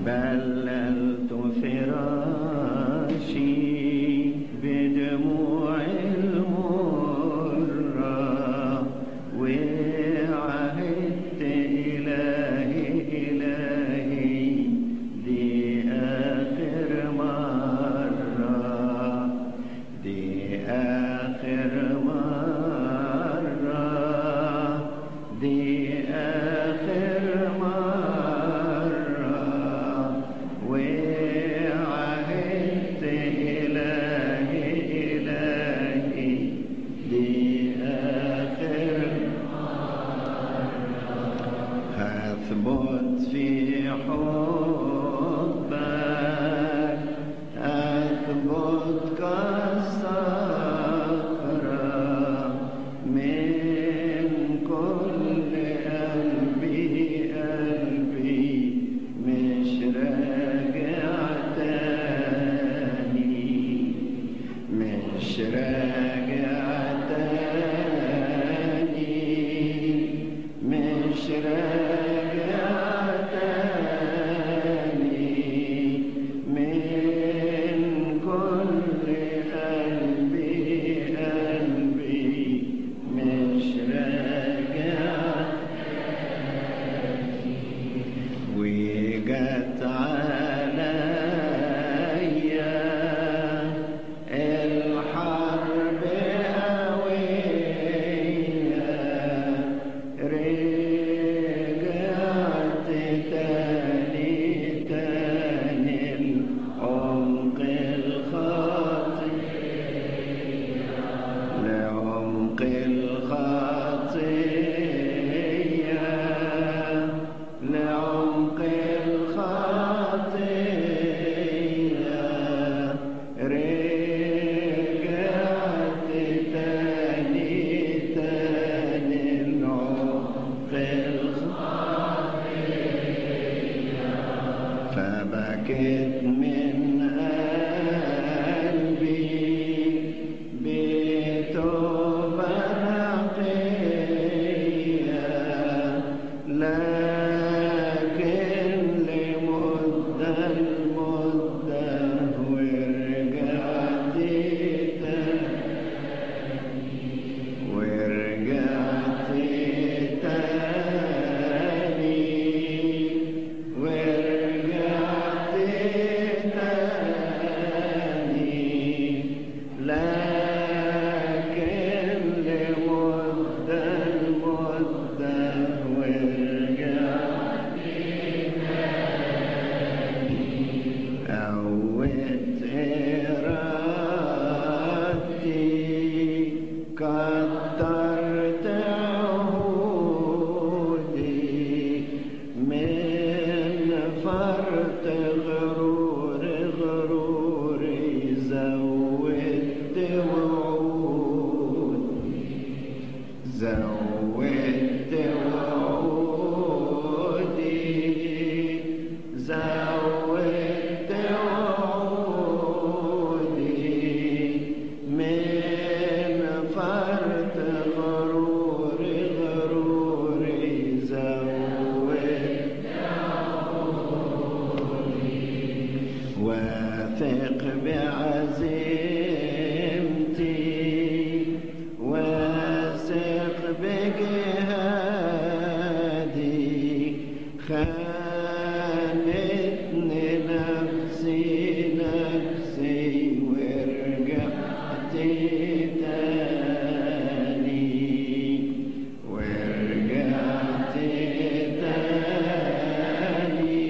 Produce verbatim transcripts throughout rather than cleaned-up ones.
بللت فراشي بدموع المرة وعهدت إلهي إلهي دي آخر مرة دي آخر مرة دي آخر مرة وعهدت إلهي إلهي دي آخر مرة هثبت في حبك أثبت كالصخرة من كل قلبي قلبي مش راجع تاني مش راجع تاني مش راجع تاني من كل قلبي قلبي مش راجع وجت عليا الحرب قوية رجعت تاني تاني لعمق الخطية لعمق الخطية لعمق الخطية رجعت تاني تاني لعمق الخطية فبكيت من قلبي بتوبة نقية لكن لمدة المدة ورجعت تاني ورجعت تاني ورجعت تاني لكن لمدة المدة ورجعت قوت إرادتي كترت عهودي من فرط غرور غروري زودت وعودي زودت وعودي زودت وعودي من فرط غرور غروري زودت وعودي واثق بعزيمتي واثق بجهادي خانتني نفسي نفسي ورجعت تاني ورجعت تاني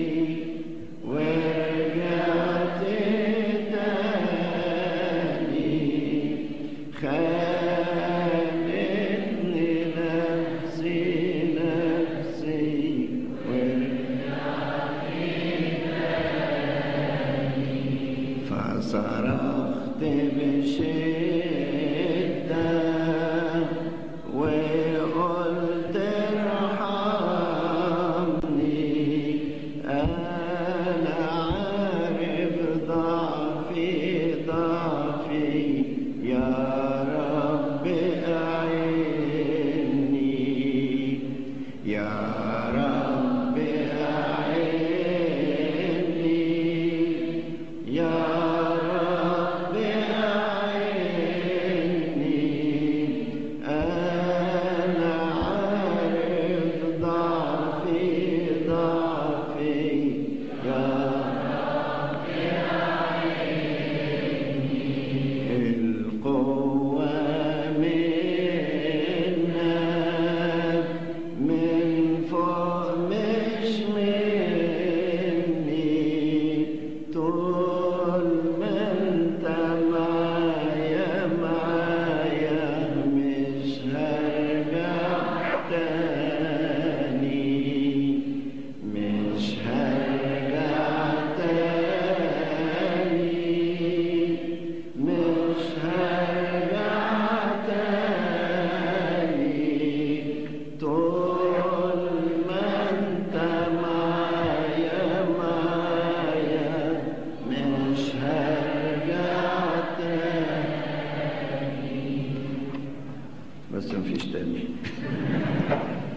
ورجعت تاني خانتني نفسي نفسي ورجعت تاني بس مفيش تاني.